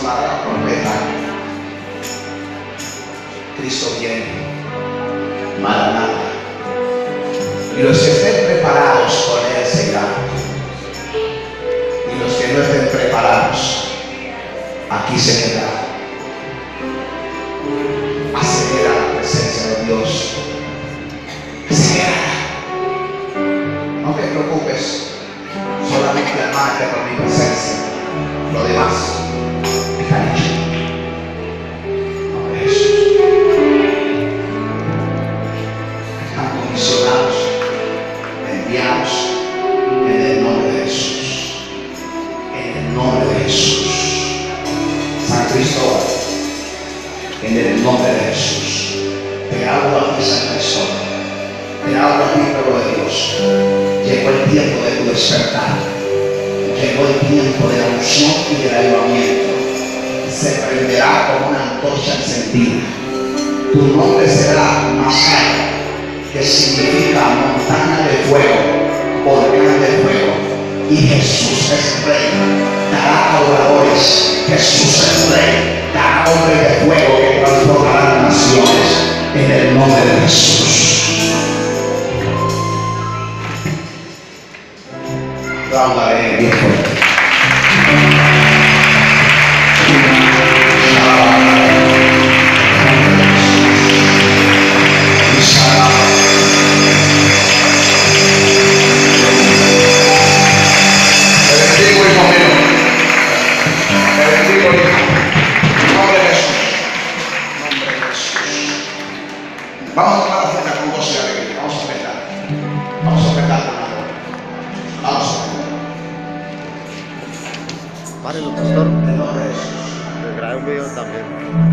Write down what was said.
sonará la trompeta. Cristo viene. Maranatha. Y los que estén preparados con Él se irán. Y los que no estén preparados, aquí se quedarán. Acelera la presencia de Dios. Acelera. No te preocupes. Solamente amarte por mi presencia. Lo demás está hecho. No es eso. Están comisionados, enviados en el nombre de Jesús. En el nombre de Jesús. San Cristóbal, en el nombre de Jesús. Te hablo a ti, San Cristóbal. Te hablo a ti, pueblo de Dios. Llegó el tiempo de tu despertar. Llegó el tiempo de la unción y del avivamiento. Se prenderá como una antorcha encendida. Tu nombre será Masaya, que significa montaña de fuego, volcán de fuego. Y Jesús es rey. Dará adoradores. Jesús es rey. Dará hombres de fuego que transformarán naciones. En el nombre de Jesús. Hablaré bien fuerte. Te bendigo, hijo mío. Te bendigo, hijo. En nombre de Jesús. En nombre de Jesús. Vamos a tocar la fiesta con gozo y alegría. Vamos a cantar. Vamos a cantar con amor. Vamos a cantar. Párelo, pastor. En nombre de Jesús. Le grabé un video también.